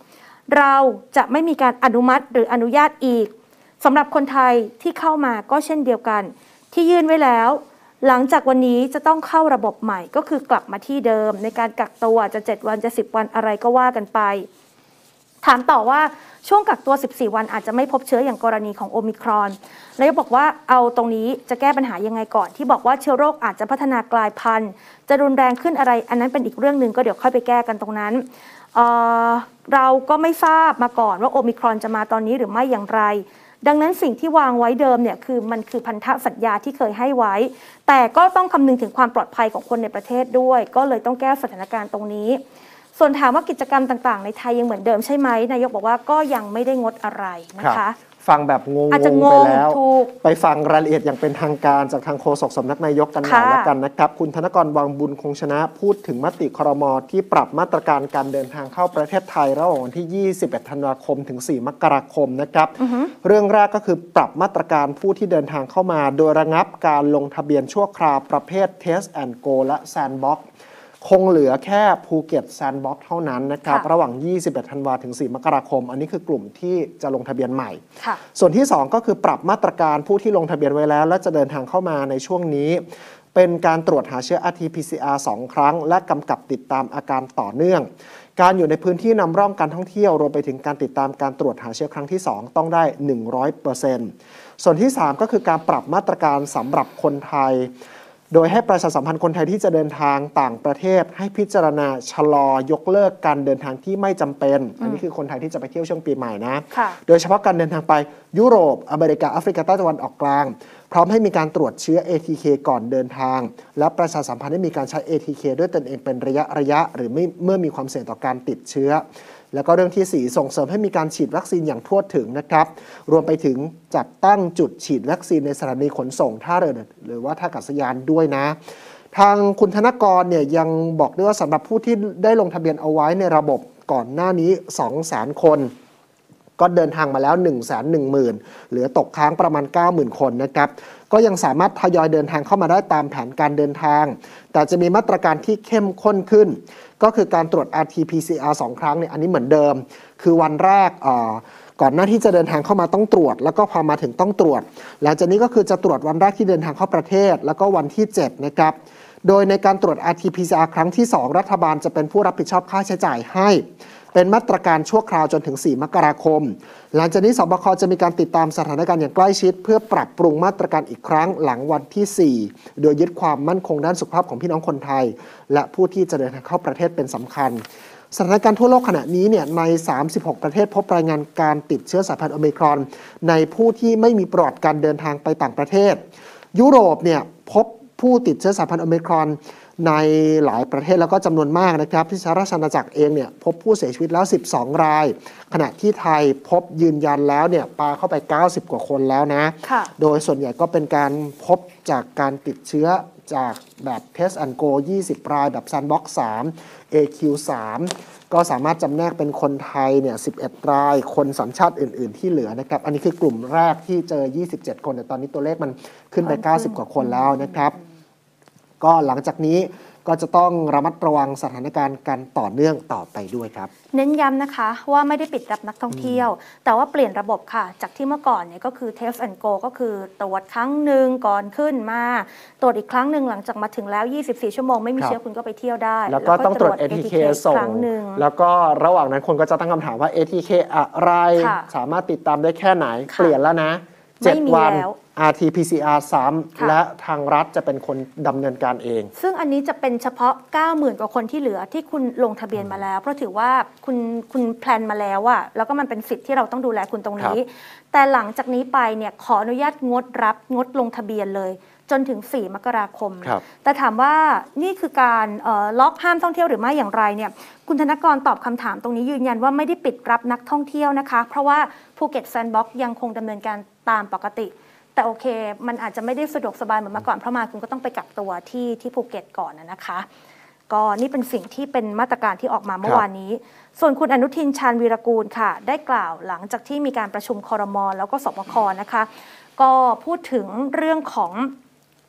เราจะไม่มีการอนุมัติหรืออนุญาตอีกสำหรับคนไทยที่เข้ามาก็เช่นเดียวกันที่ยื่นไว้แล้วหลังจากวันนี้จะต้องเข้าระบบใหม่ก็คือกลับมาที่เดิมในการกักตัวจะ7วันจะ10วันอะไรก็ว่ากันไปถามต่อว่าช่วงกักตัว14วันอาจจะไม่พบเชื้ออย่างกรณีของโอมิครอนแล้วก็บอกว่าเอาตรงนี้จะแก้ปัญหายังไงก่อนที่บอกว่าเชื้อโรคอาจจะพัฒนากลายพันธุ์จะรุนแรงขึ้นอะไรอันนั้นเป็นอีกเรื่องนึงก็เดี๋ยวค่อยไปแก้กันตรงนั้นเราก็ไม่ทราบมาก่อนว่าโอมิครอนจะมาตอนนี้หรือไม่อย่างไรดังนั้นสิ่งที่วางไว้เดิมเนี่ยคือมันคือพันธสัญญาที่เคยให้ไว้แต่ก็ต้องคำนึงถึงความปลอดภัยของคนในประเทศด้วยก็เลยต้องแก้สถานการณ์ตรงนี้ส่วนถามว่ากิจกรรมต่างๆในไทยยังเหมือนเดิมใช่ไหมนายกบอกว่าก็ยังไม่ได้งดอะไรนะคะฟังแบบงงอาจจะงไปงแล้วถูกไปฟังรายละเอียดอย่างเป็นทางการจากทางโฆษกสำนักนายกกันหน่อยละกันนะครับคุณธนกร วังบุญคงชนะพูดถึงมติครม.ที่ปรับมาตรการการเดินทางเข้าประเทศไทยระหว่างวันที่ 21 ธันวาคมถึง 4 มกราคมนะครับเรื่องแรกก็คือปรับมาตรการผู้ที่เดินทางเข้ามาโดยระงับการลงทะเบียนชั่วคราวประเภท Test and Go และ Sandboxคงเหลือแค่ภูเก็ตแซนด์บ็อกซ์เท่านั้นนะครับระหว่าง 21 ธันวาถึง 4 มกราคมอันนี้คือกลุ่มที่จะลงทะเบียนใหม่ส่วนที่ 2 ก็คือปรับมาตรการผู้ที่ลงทะเบียนไว้แล้วและจะเดินทางเข้ามาในช่วงนี้เป็นการตรวจหาเชื้อ RT-PCR 2 ครั้งและกำกับติดตามอาการต่อเนื่องการอยู่ในพื้นที่นำร่องการท่องเที่ยวรวมไปถึงการติดตามการตรวจหาเชื้อครั้งที่ 2 ต้องได้ 100% ส่วนที่ 3 ก็คือการปรับมาตรการสำหรับคนไทยโดยให้ประชาสัมพันธ์คนไทยที่จะเดินทางต่างประเทศให้พิจารณาชะลอยกเลิกการเดินทางที่ไม่จำเป็นอันนี้คือคนไทยที่จะไปเที่ยวช่วงปีใหม่นะโดยเฉพาะการเดินทางไปยุโรปอเมริกาแอฟริกาใต้ตะวันออกกลางพร้อมให้มีการตรวจเชื้อ ATK ก่อนเดินทางและประชาสัมพันธ์ให้มีการใช้ ATK ด้วยตนเองเป็นระยะหรือเมื่อมีความเสี่ยงต่อการติดเชื้อแล้วก็เรื่องที่ 4 ส่งเสริมให้มีการฉีดวัคซีนอย่างทั่วถึงนะครับรวมไปถึงจัดตั้งจุดฉีดวัคซีนในสถานีขนส่งท่าเรือหรือว่าท่าอากาศยานด้วยนะทางคุณธนกรเนี่ยยังบอกด้วยว่าสำหรับผู้ที่ได้ลงทะเบียนเอาไว้ในระบบก่อนหน้านี้ 200,000 คนก็เดินทางมาแล้ว 110,000 เหลือตกค้างประมาณ 90,000 คนนะครับก็ยังสามารถทยอยเดินทางเข้ามาได้ตามแผนการเดินทางแต่จะมีมาตรการที่เข้มข้นขึ้นก็คือการตรวจ RT-PCR 2 ครั้งเนี่ยอันนี้เหมือนเดิมคือวันแรกก่อนหน้าที่จะเดินทางเข้ามาต้องตรวจแล้วก็พอมาถึงต้องตรวจหลังจากนี้ก็คือจะตรวจวันแรกที่เดินทางเข้าประเทศแล้วก็วันที่ 7 นะครับโดยในการตรวจ RT-PCR ครั้งที่ 2 รัฐบาลจะเป็นผู้รับผิดชอบค่าใช้จ่ายให้เป็นมาตรการชั่วคราวจนถึง 4 มกราคมหลังจากนี้สบคจะมีการติดตามสถานการณ์อย่างใกล้ชิดเพื่อปรับปรุงมาตรการอีกครั้งหลังวันที่ 4 โดยยึดความมั่นคงด้านสุขภาพของพี่น้องคนไทยและผู้ที่จะเดินทางเข้าประเทศเป็นสำคัญสถานการณ์ทั่วโลกขณะนี้เนี่ยใน 36 ประเทศพบรายงานการติดเชื้อสายพันธุ์โอมิครอนในผู้ที่ไม่มีประวัติการเดินทางไปต่างประเทศยุโรปเนี่ยพบผู้ติดเชื้อสายพันธุ์โอมิครอนในหลายประเทศแล้วก็จำนวนมากนะครับที่สหราชอาณาจักรเองเนี่ยพบผู้เสียชีวิตแล้ว12 รายขณะที่ไทยพบยืนยันแล้วเนี่ยปาเข้าไป90 กว่าคนแล้วนะโดยส่วนใหญ่ก็เป็นการพบจากการติดเชื้อจากแบบ Test and Go 20 รายแบบ Sandbox 3 AQ 3ก็สามารถจำแนกเป็นคนไทยเนี่ย11 รายคนสัญชาติอื่นๆที่เหลือนะครับอันนี้คือกลุ่มแรกที่เจอ27 คนแต่ตอนนี้ตัวเลขมันขึ้นไป90 กว่าคนแล้วนะครับก็หลังจากนี้ก็จะต้องระมัดระวังสถานการณ์กันต่อเนื่องต่อไปด้วยครับเน้นย้ำนะคะว่าไม่ได้ปิดรับนักท่องเที่ยวแต่ว่าเปลี่ยนระบบค่ะจากที่เมื่อก่อนเนี่ยก็คือ Test and Go ก็คือตรวจครั้งหนึ่งก่อนขึ้นมาตรวจอีกครั้งหนึ่งหลังจากมาถึงแล้ว24 ชั่วโมงไม่มีเชื้อคุณก็ไปเที่ยวได้แล้วก็ต้องตรวจ ATK ส่งแล้วก็ระหว่างนั้นคนก็จะตั้งคำถามว่า ATK อะไรสามารถติดตามได้แค่ไหนเปลี่ยนแล้วนะ7 วันRT-PCR ซ้ำและทางรัฐจะเป็นคนดำเนินการเองซึ่งอันนี้จะเป็นเฉพาะ 90,000 กว่าคนที่เหลือที่คุณลงทะเบียนมาแล้วเพราะถือว่าคุณแพลนมาแล้วอะแล้วก็มันเป็นสิทธิ์ที่เราต้องดูแลคุณตรงนี้แต่หลังจากนี้ไปเนี่ยขออนุญาตงดลงทะเบียนเลยจนถึง 4 มกราคมแต่ถามว่านี่คือการล็อกห้ามท่องเที่ยวหรือไม่อย่างไรเนี่ยคุณธนกรตอบคำถามตรงนี้ยืนยันว่าไม่ได้ปิดรับนักท่องเที่ยวนะคะเพราะว่าภูเก็ตแซนด์บ็อกซ์ยังคงดำเนินการตามปกติแต่โอเคมันอาจจะไม่ได้สะดวกสบายเหมือนเมื่อก่อนเพราะมาคุณก็ต้องไปกักตัวที่ภูเก็ตก่อนนะคะก็นี่เป็นสิ่งที่เป็นมาตรการที่ออกมาเมื่อวานนี้ส่วนคุณอนุทินชาญวีรกูลค่ะได้กล่าวหลังจากที่มีการประชุมครม.แล้วก็สบคนะคะก็พูดถึงเรื่องของ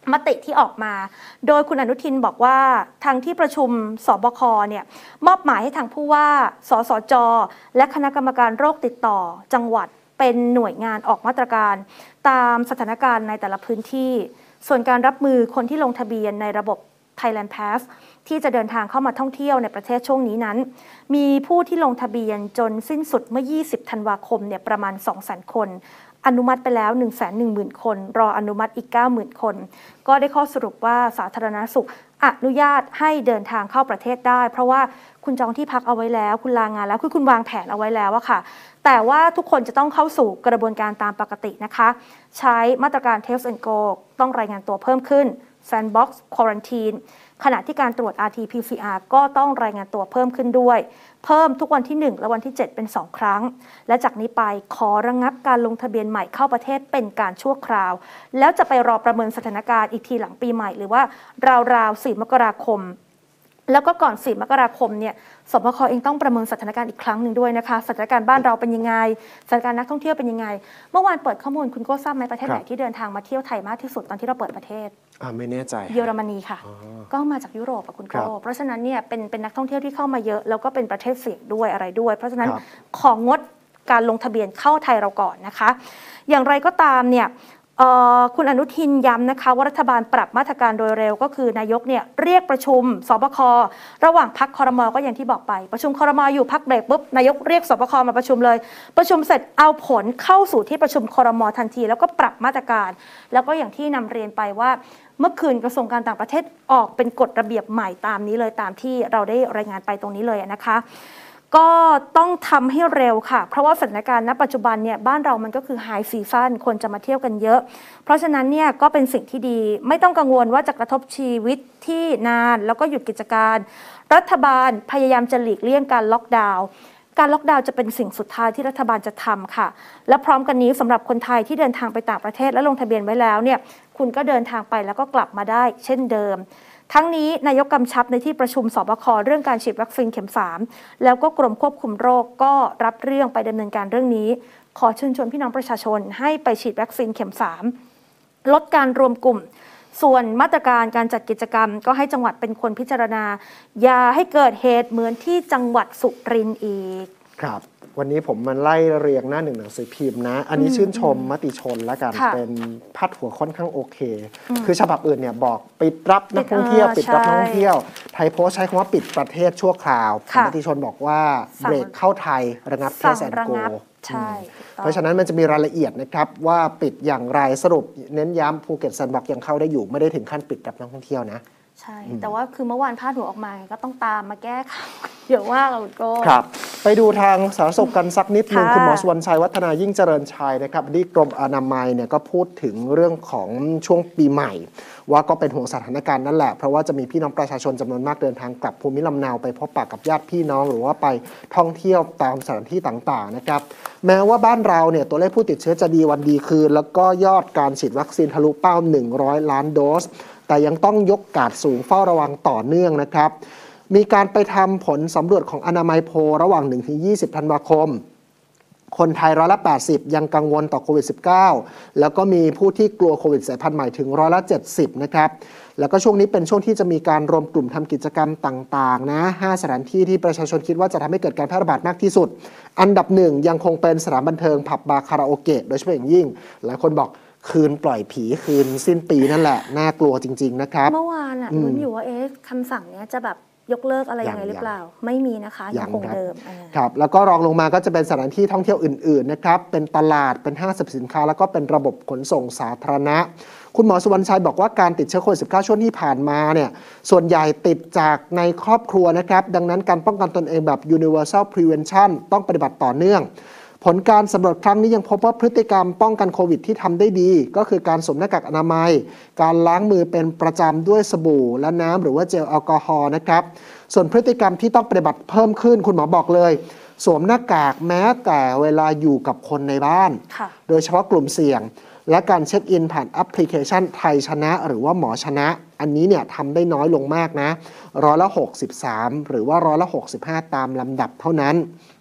มติที่ออกมาโดยคุณอนุทินบอกว่าทางที่ประชุมสบคเนี่ยมอบหมายให้ทางผู้ว่าสสจและคณะกรรมการโรคติดต่อจังหวัดเป็นหน่วยงานออกมาตรการตามสถานการณ์ในแต่ละพื้นที่ส่วนการรับมือคนที่ลงทะเบียนในระบบ Thailand Pass ที่จะเดินทางเข้ามาท่องเที่ยวในประเทศช่วงนี้นั้นมีผู้ที่ลงทะเบียนจนสิ้นสุดเมื่อ20ธันวาคมเนี่ยประมาณ 200,000 คนอนุมัติไปแล้ว 110,000 คนรออนุมัติอีก 90,000 คนก็ได้ข้อสรุปว่าสาธารณสุขอนุญาตให้เดินทางเข้าประเทศได้เพราะว่าคุณจองที่พักเอาไว้แล้วคุณลางานแล้วคือคุณวางแผนเอาไว้แล้วอะค่ะแต่ว่าทุกคนจะต้องเข้าสู่กระบวนการตามปกตินะคะใช้มาตรการ Test and Go ต้องรายงานตัวเพิ่มขึ้น Sandbox Quarantine ขณะที่การตรวจ RT-PCR ก็ต้องรายงานตัวเพิ่มขึ้นด้วยเพิ่มทุกวันที่1และวันที่7เป็น2ครั้งและจากนี้ไปขอระงับการลงทะเบียนใหม่เข้าประเทศเป็นการชั่วคราวแล้วจะไปรอประเมินสถานการณ์อีกทีหลังปีใหม่หรือว่าราวๆ4 มกราคมแล้วก็ก่อน4 มกราคมเนี่ยสบคเองต้องประเมินสถานการณ์อีกครั้งหนึ่งด้วยนะคะสถานการณ์บ้านเราเป็นยังไงสถานการณ์นักท่องเที่ยวเป็นยังไงเมื่อวานเปิดข้อมูลคุณโก้ทราบไหมประเทศไหนที่เดินทางมาเที่ยวไทยมากที่สุดตอนที่เราเปิดประเทศไม่แน่ใจเยอรมนีค่ะก็มาจากยุโรปคุณโก้เพราะฉะนั้นเนี่ยเป็นนักท่องเที่ยวที่เข้ามาเยอะแล้วก็เป็นประเทศเสี่ยงด้วยอะไรด้วยเพราะฉะนั้นของดการลงทะเบียนเข้าไทยเราก่อนนะคะอย่างไรก็ตามเนี่ยคุณอนุทินย้ำนะคะว่ารัฐบาลปรับมาตรการโดยเร็วก็คือนายกเนี่ยเรียกประชุมสบคระหว่างพักครม.ก็อย่างที่บอกไปประชุมครม.อยู่พักเบรกปุ๊บนายกเรียกสบคมาประชุมเลยประชุมเสร็จเอาผลเข้าสู่ที่ประชุมครม.ทันทีแล้วก็ปรับมาตรการแล้วก็อย่างที่นำเรียนไปว่าเมื่อคืนกระทรวงการต่างประเทศออกเป็นกฎระเบียบใหม่ตามนี้เลยตามที่เราได้รายงานไปตรงนี้เลยนะคะก็ต้องทำให้เร็วค่ะเพราะว่าสถานการณ์ณปัจจุบันเนี่ยบ้านเรามันก็คือไฮซีซั่นคนจะมาเที่ยวกันเยอะเพราะฉะนั้นเนี่ยก็เป็นสิ่งที่ดีไม่ต้องกังวลว่าจะกระทบชีวิตที่นานแล้วก็หยุดกิจการรัฐบาลพยายามจะหลีกเลี่ยงการล็อกดาวน์การล็อกดาวน์จะเป็นสิ่งสุดท้ายที่รัฐบาลจะทำค่ะและพร้อมกันนี้สำหรับคนไทยที่เดินทางไปต่างประเทศและลงทะเบียนไว้แล้วเนี่ยคุณก็เดินทางไปแล้วก็กลับมาได้เช่นเดิมทั้งนี้นายกกำชับในที่ประชุมสบคเรื่องการฉีดวัคซีนเข็ม3แล้วก็กรมควบคุมโรคก็รับเรื่องไปดำเนินการเรื่องนี้ขอเชิญชวนพี่น้องประชาชนให้ไปฉีดวัคซีนเข็ม3ลดการรวมกลุ่มส่วนมาตรการการจัดกิจกรรมก็ให้จังหวัดเป็นคนพิจารณาอย่าให้เกิดเหตุเหมือนที่จังหวัดสุรินทร์อีกครับวันนี้ผมมันไล่เรียงหน้าหนึ่งหนังสือพิมพ์นะอันนี้ชื่นชมมติชนแล้วกันเป็นพาดหัวค่อนข้างโอเคคือฉบับอื่นเนี่ยบอกปิดรับนักท่องเที่ยวปิดรับนักท่องเที่ยวไทยโพสต์ใช้คำว่าปิดประเทศชั่วคราวมติชนบอกว่าเบรกเข้าไทยระงับเทสแอนด์โกเพราะฉะนั้นมันจะมีรายละเอียดนะครับว่าปิดอย่างไรสรุปเน้นย้ำภูเก็ตแซนด์บ็อกซ์ยังเข้าได้อยู่ไม่ได้ถึงขั้นปิดรับนักท่องเที่ยวนะใช่แต่ว่าคือเมื่อวานพาดหัวออกมาก็ต้องตามมาแก้ข่าวเยอะว่าเราก็ครับไปดูทางสาธารณสุขกันสักนิดนึงคุณหมอสุวรรณชัยวัฒนายิ่งเจริญชัยนะครับที่กรมอนามัยเนี่ยก็พูดถึงเรื่องของช่วงปีใหม่ว่าก็เป็นห่วงสถานการณ์นั่นแหละเพราะว่าจะมีพี่น้องประชาชนจำนวนมากเดินทางกลับภูมิลำเนาไปพบปะกับญาติพี่น้องหรือว่าไปท่องเที่ยวตามสถานที่ต่างๆนะครับแม้ว่าบ้านเราเนี่ยตัวเลขผู้ติดเชื้อจะดีวันดีคืนแล้วก็ยอดการฉีดวัคซีนทะลุเป้า100 ล้านโดสแต่ยังต้องยกกาดสูงเฝ้าระวังต่อเนื่องนะครับมีการไปทำผลสำรวจของอนามัยโพลระหว่าง 1-20 ธันวาคมคนไทย80%ยังกังวลต่อโควิด -19 แล้วก็มีผู้ที่กลัวโควิดสายพันธุ์ใหม่ถึง70%นะครับแล้วก็ช่วงนี้เป็นช่วงที่จะมีการรวมกลุ่มทำกิจกรรมต่างๆนะ5 สถานที่ที่ประชาชนคิดว่าจะทำให้เกิดการแพร่ระบาดมากที่สุดอันดับ1ยังคงเป็นสถานบันเทิงผับบาร์คาราโอเกะโดยเฉพาะอย่างยิ่งหลายคนบอกคืนปล่อยผีคืนสิ้นปีนั่นแหละน่ากลัวจริงๆนะครับเมื่อวานลุ้นอยู่ว่าคำสั่งนี้จะแบบยกเลิกอะไรยังไงหรือเปล่าไม่มีนะคะยังคงเดิมครับแล้วก็รองลงมาก็จะเป็นสถานที่ท่องเที่ยวอื่นๆนะครับเป็นตลาดเป็นห้างสรรพสินค้าแล้วก็เป็นระบบขนส่งสาธารณะคุณหมอสุวรรณชัยบอกว่าการติดเชื้อโควิด -19 ช่วงที่ผ่านมาเนี่ยส่วนใหญ่ติดจากในครอบครัวนะครับดังนั้นการป้องกันตนเองแบบ universal prevention ต้องปฏิบัติต่อเนื่องผลการสำรวจครั้งนี้ยังพบว่าพฤติกรรมป้องกันโควิดที่ทำได้ดีก็คือการสวมหน้ากากอนามัยการล้างมือเป็นประจำด้วยสบู่และน้ำหรือว่าเจลแอลกอฮอล์นะครับส่วนพฤติกรรมที่ต้องปฏิบัติเพิ่มขึ้นคุณหมอบอกเลยสวมหน้ากากแม้แต่เวลาอยู่กับคนในบ้านโดยเฉพาะกลุ่มเสี่ยงและการเช็คอินผ่านแอปพลิเคชันไทยชนะหรือว่าหมอชนะอันนี้เนี่ยทำได้น้อยลงมากนะ63%หรือว่า65%ตามลำดับเท่านั้น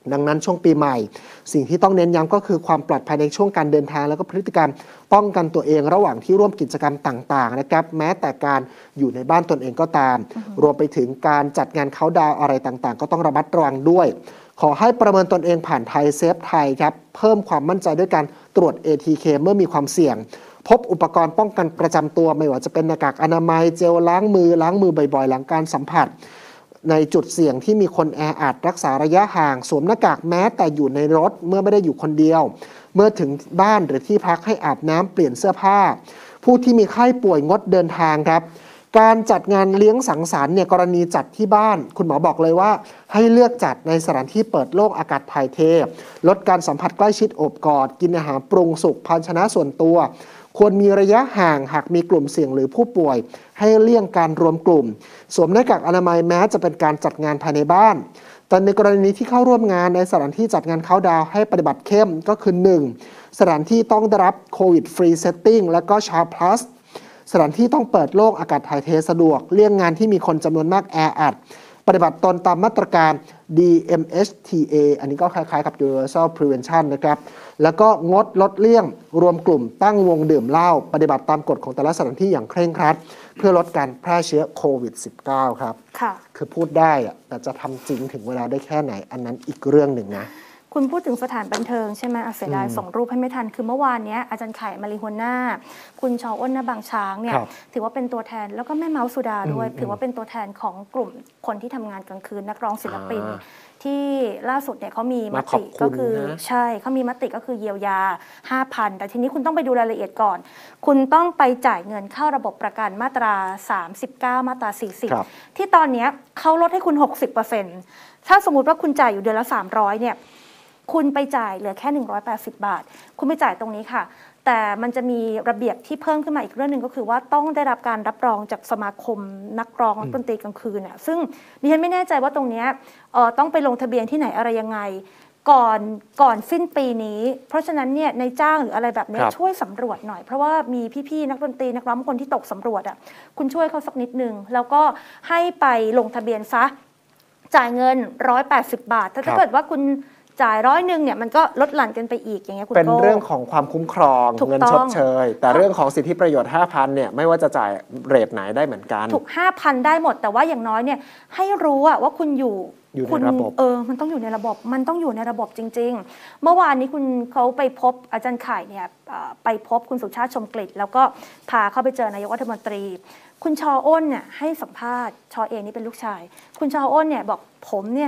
ดังนั้นช่วงปีใหม่สิ่งที่ต้องเน้นย้ำก็คือความปลอดภัยในช่วงการเดินทางแล้วก็พฤติกรรมป้องกันตัวเองระหว่างที่ร่วมกิจกรรมต่างๆนะครับแม้แต่การอยู่ในบ้านตนเองก็ตามรวมไปถึงการจัดงานเค้าท์ดาวน์อะไรต่างๆก็ต้องระมัดระวังด้วยขอให้ประเมินตนเองผ่านไทยเซฟไทยครับเพิ่มความมั่นใจด้วยการตรวจ ATK เมื่อมีความเสี่ยงพบอุปกรณ์ป้องกันประจำตัวไม่ว่าจะเป็นหน้ากากอนามัยเจลล้างมือบ่อยๆหลังการสัมผัสในจุดเสี่ยงที่มีคนแออัดรักษาระยะห่างสวมหน้ากากแม้แต่อยู่ในรถเมื่อไม่ได้อยู่คนเดียวเมื่อถึงบ้านหรือที่พักให้อาบน้ำเปลี่ยนเสื้อผ้าผู้ที่มีไข้ป่วยงดเดินทางครับการจัดงานเลี้ยงสังสรรค์เนี่ยกรณีจัดที่บ้านคุณหมอบอกเลยว่าให้เลือกจัดในสถานที่เปิดโล่งอากาศถ่ายเทลดการสัมผัสใกล้ชิดโอบกอดกินอาหารปรุงสุกภาชนะส่วนตัวควรมีระยะห่างหากมีกลุ่มเสี่ยงหรือผู้ป่วยให้เลี่ยงการรวมกลุ่มสวมหน้ากากอนามัยแม้จะเป็นการจัดงานภายในบ้านแต่ในกรณีที่เข้าร่วมงานในสถานที่จัดงานเค้าท์ดาวน์ให้ปฏิบัติเข้มก็คือ 1. สถานที่ต้องได้รับโควิดฟรีเซตติ้งและก็ชาร์พลัสสถานที่ต้องเปิดโล่งอากาศถ่ายเทสะดวกเลี่ยงงานที่มีคนจำนวนมากแออัดปฏิบัติตนตามมาตรการ DMHTA อันนี้ก็คล้ายๆกับ Universal Prevention นะครับแล้วก็งดลดเลี่ยงรวมกลุ่มตั้งวงดื่มเหล้าปฏิบัติตามกฎของแต่ละสถานที่อย่างเคร่งครัดเพื่อลดการแพร่เชื้อโควิด -19 ครับค่ะคือพูดได้อะแต่จะทำจริงถึงเวลาได้แค่ไหนอันนั้นอีกเรื่องหนึ่งนะคุณพูดถึงสถานบันเทิงใช่ไหมเสียดายส่งรูปให้ไม่ทันคือเมื่อวานนี้อาจารย์ไข่มาริโฮน่าคุณชออ้นณบางช้างเนี่ยถือว่าเป็นตัวแทนแล้วก็แม่เมาส์สุดาด้วยถือว่าเป็นตัวแทนของกลุ่มคนที่ทำงานกลางคืนนักร้องศิลปินที่ล่าสุดเนี่ยเขามีมติก็คือใช่เขามีมติก็คือเยียวยา 5,000 แต่ทีนี้คุณต้องไปดูรายละเอียดก่อนคุณต้องไปจ่ายเงินเข้าระบบประกันมาตรา39มาตรา40ที่ตอนนี้เขาลดให้คุณ 60%ถ้าสมมุติว่าคุณจ่ายอยู่เดือนละ300เนี่ยคุณไปจ่ายเหลือแค่180 บาทคุณไปจ่ายตรงนี้ค่ะแต่มันจะมีระเบียบที่เพิ่มขึ้นมาอีกเรื่องหนึ่งก็คือว่าต้องได้รับการรับรองจากสมาคมนักร้องนักดนตรีกลางคืนเนี่ยซึ่งดิฉันไม่แน่ใจว่าตรงนี้ต้องไปลงทะเบียนที่ไหนอะไรยังไงก่อนสิ้นปีนี้เพราะฉะนั้นเนี่ยในจ้างหรืออะไรแบบนี้ช่วยสำรวจหน่อยเพราะว่ามีพี่ๆนักดนตรีนักร้องคนที่ตกสำรวจอ่ะคุณช่วยเขาสักนิดนึงแล้วก็ให้ไปลงทะเบียนซะจ่ายเงิน180 บาทถ้าเกิดว่าคุณจ่าย100เนี่ยมันก็ลดหลั่นกันไปอีกอย่างเงี้ยคุณเป็นเรื่องของความคุ้มครองเงินชดเชยแต่เรื่องของสิทธิประโยชน์ 5,000 เนี่ยไม่ว่าจะจ่ายเรทไหนได้เหมือนกันถูก 5,000 ได้หมดแต่ว่าอย่างน้อยเนี่ยให้รู้ว่าคุณอยู่ในระบบมันต้องอยู่ในระบบมันต้องอยู่ในระบบจริงๆเมื่อวานนี้เขาไปพบอาจารย์ไข่เนี่ยไปพบคุณสุชาติชมกฤษแล้วก็พาเข้าไปเจอนายกรัฐมนตรีคุณชออ้นเนี่ยให้สัมภาษณ์ชอเองนี่เป็นลูกชายคุณชออ้นเนี่ยบอกผมเนี่ย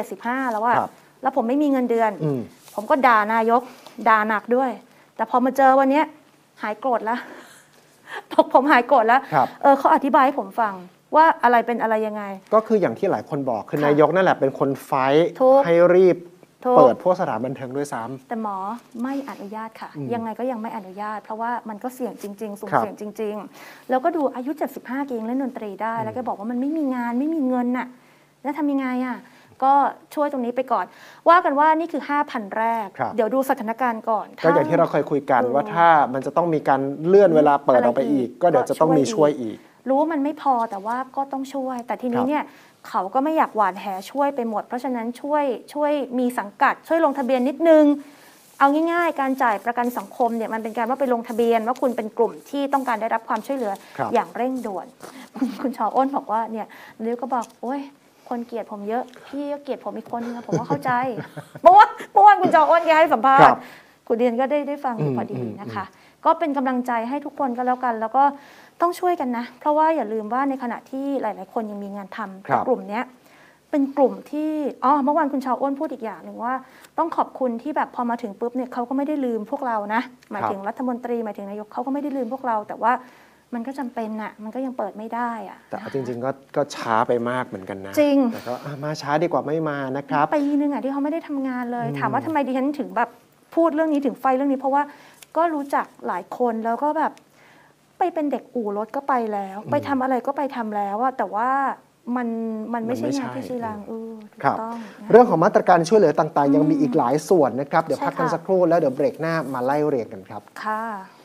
75แล้วว่าแล้วผมไม่มีเงินเดือนผมก็ด่านายกด่าหนักด้วยแต่พอมาเจอวันนี้หายโกรธแล้วบอกผมหายโกรธแล้วเขาอธิบายให้ผมฟังว่าอะไรเป็นอะไรยังไงก็คืออย่างที่หลายคนบอกคือนายกนั่นแหละเป็นคนไฟท์ให้รีบเปิดพวกสถานบันเทิงด้วยซ้ำแต่หมอไม่อนุญาตค่ะยังไงก็ยังไม่อนุญาตเพราะว่ามันก็เสี่ยงจริงๆสุ่มเสี่ยงจริงๆแล้วก็ดูอายุ75เองเล่นดนตรีได้แล้วก็บอกว่ามันไม่มีงานไม่มีเงินน่ะแล้วทำยังไงอ่ะก็ช่วยตรงนี้ไปก่อนว่ากันว่านี่คือ 5,000 แรกเดี๋ยวดูสถานการณ์ก่อนก็อย่างที่เราเคยคุยกันว่าถ้ามันจะต้องมีการเลื่อนเวลาเปิดออกไปอีกก็เดี๋ยวจะต้องมีช่วยอีกรู้ว่ามันไม่พอแต่ว่าก็ต้องช่วยแต่ทีนี้เนี่ยเขาก็ไม่อยากหวานแหช่วยไปหมดเพราะฉะนั้นช่วยมีสังกัดช่วยลงทะเบียนนิดนึงเอาง่ายๆการจ่ายประกันสังคมเนี่ยมันเป็นการว่าไปลงทะเบียนว่าคุณเป็นกลุ่มที่ต้องการได้รับความช่วยเหลืออย่างเร่งด่วนคุณชออ้นบอกว่าเนี่ยนิ้วก็บอกโอ๊ยคนเกลียดผมเยอะพี่ก็เกลียดผมอีกคนนึงผมก็เข้าใจเมื่อวานคุณจออ้นแกให้สัมภาษณ์คุณเดียนก็ได้ฟังอยู่พอดีนะคะก็เป็นกำลังใจให้ทุกคนก็แล้วกันแล้วก็ต้องช่วยกันนะเพราะว่าอย่าลืมว่าในขณะที่หลายๆคนยังมีงานทำแต่กลุ่มนี้เป็นกลุ่มที่เมื่อวานคุณชาวอ้นพูดอีกอย่างหนึ่งว่าต้องขอบคุณที่แบบพอมาถึงปุ๊บเนี่ยเขาก็ไม่ได้ลืมพวกเรานะหมายถึงรัฐมนตรีหมายถึงนายกเขาก็ไม่ได้ลืมพวกเราแต่ว่ามันก็จำเป็นน่ะมันก็ยังเปิดไม่ได้อะแต่จริงๆก็ช้าไปมากเหมือนกันนะจริงแต่ก็มาช้าดีกว่าไม่มานะครับปีนึงที่เขาไม่ได้ทำงานเลยถามว่าทำไมดิฉันถึงแบบพูดเรื่องนี้ถึงไฟเรื่องนี้เพราะว่าก็รู้จักหลายคนแล้วก็แบบไปเป็นเด็กอู่รถก็ไปแล้วไปทำอะไรก็ไปทำแล้วอะแต่ว่ามันไม่ใช่งานที่ชีรังถูกต้องเรื่องของมาตรการช่วยเหลือต่างๆยังมีอีกหลายส่วนนะครับเดี๋ยวพักกันสักครู่แล้วเดี๋ยวเบรกหน้ามาไล่เรียงกันครับค่ะ